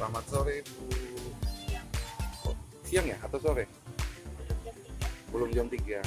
Selamat sore Bu. Oh, siang ya atau sore? Belum jam 3.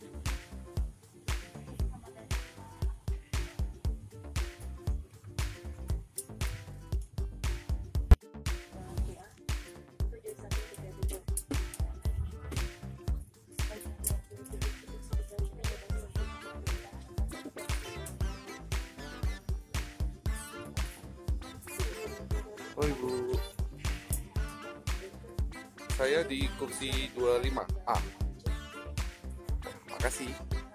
Oh Ibu, saya di kursi 25A. Makasih.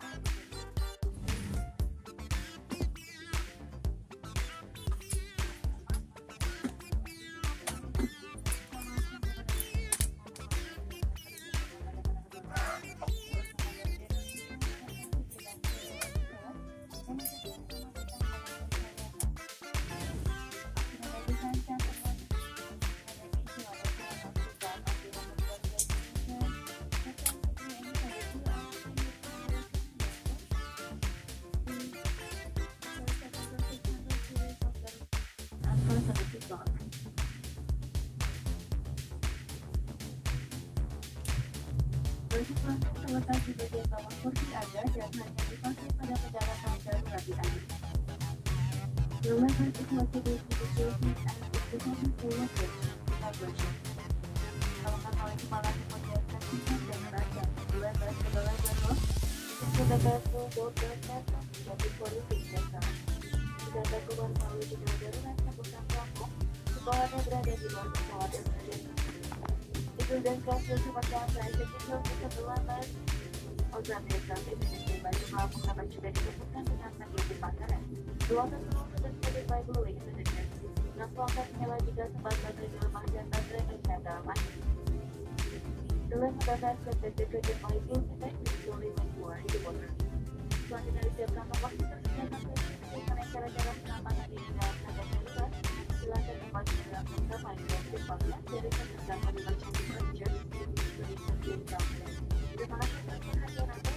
Terletak di bagian bawah kursi Anda dan hanya dipakai pada perjalanan darurat di Anda. The lever is located to the safety and is designed for leverage vibration. Kalau oleh kepala kemudian saksikan dan meraca lever ke bawah jatuh, terdapat double button menjadi politik dasar. Jika Anda keluar melalui jendela darurat campurkan pelampung, kepalanya berada di luar pesawat dan berada. Dan kasih semacam saya ketika kita berlambat organ sampai dengan baju pelampung dapat juga ditemukan dengan bagian makanan. Ruangan seluruh dan sebagai by blowing sedengan. Langsung menyala jika sempat baterai lemah dan baterai mencatat dalam air. Dalam mendatar ketika the molecule effect is only when you are in the water. Selanjutnya disiapkan waktu tersedia sampai dengan cara-cara penambangan di dalam keadaan darurat. Silakan membaca dalam beberapa informasi bagian dari penjelasan di bagian kerja di dalam. Terima kasih atas perhatian Anda.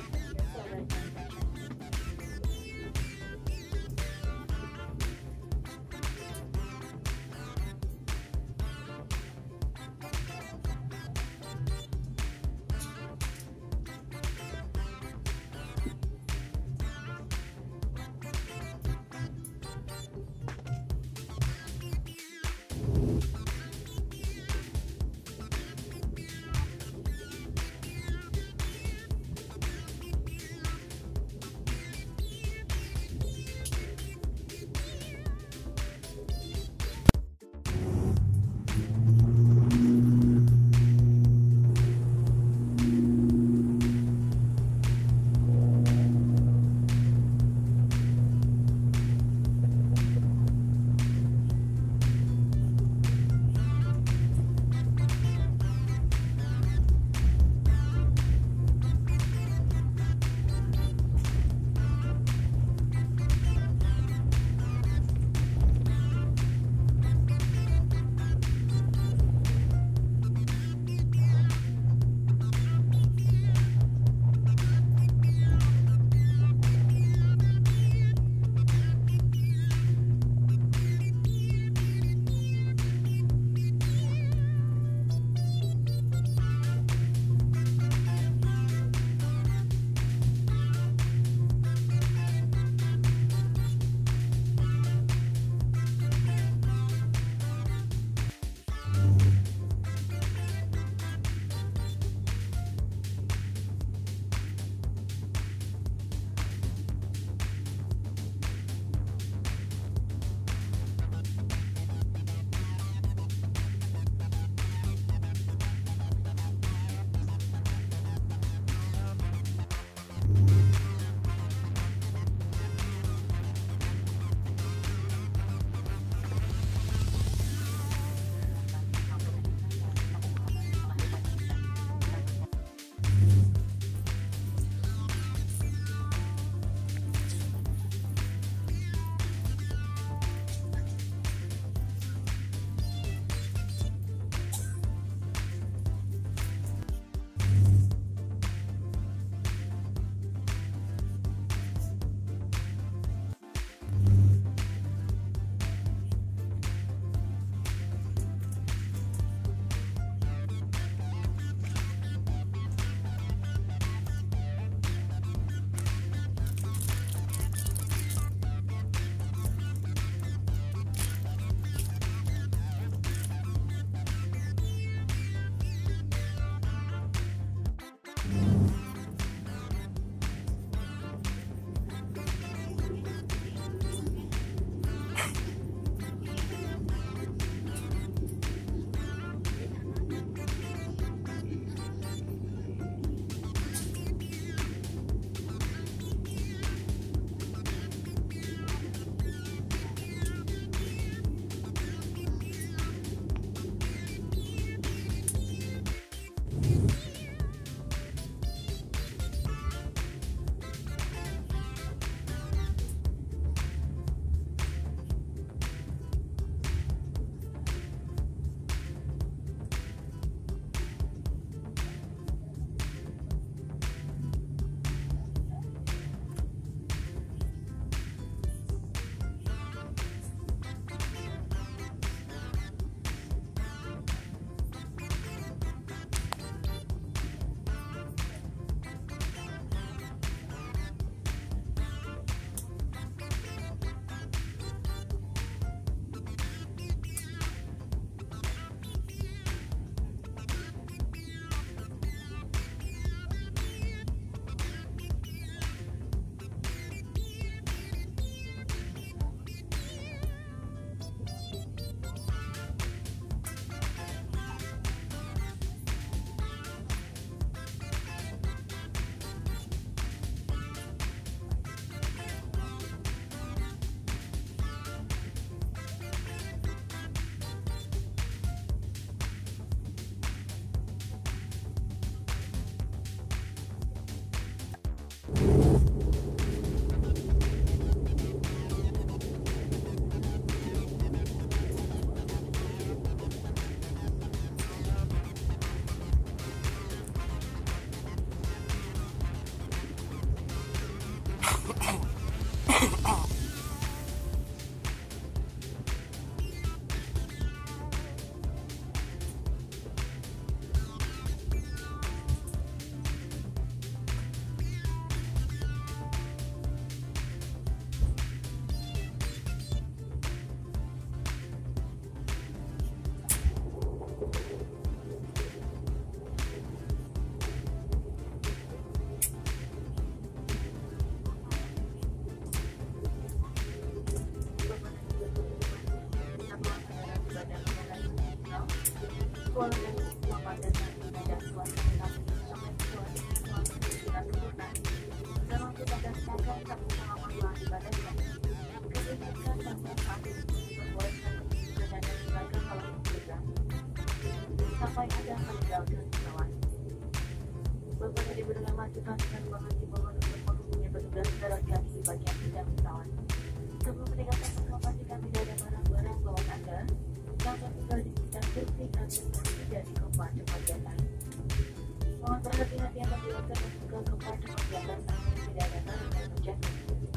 Walaupun Muhammad dan Nabi dan suasana kami sampai situasi suatu tidak sempurna, termasuk pada sedangkan kami sama melakukan ibadahnya. Ketika sampai kami memperbolehkan dan menjaga kalau juga sampai ada meninggal dan pesawat. Beberapa diberikan masukan dan mengerti bahwa untuk menghubungi petugas darat di bagian bidang pesawat. Sebelum meninggalkan pesawat pastikan tidak ada barang-barang bawaan Anda yang tertinggal di bidang safety dan tidak di kompartemen bagian lain. Mohon berhati-hati apabila termasuk ke kompartemen bagian lain agar tidak ada barang yang terjatuh.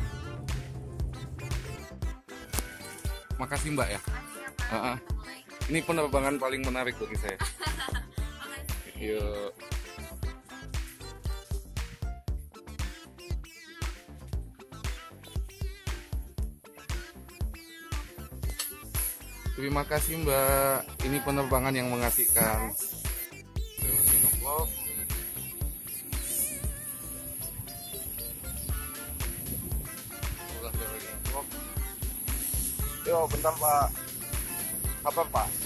Makasih Mbak ya. Ini penerbangan paling menarik bagi saya. Yuk. Terima kasih Mbak. Ini penerbangan yang mengasihkan. Yo, bentar Pak. Kapan Pak?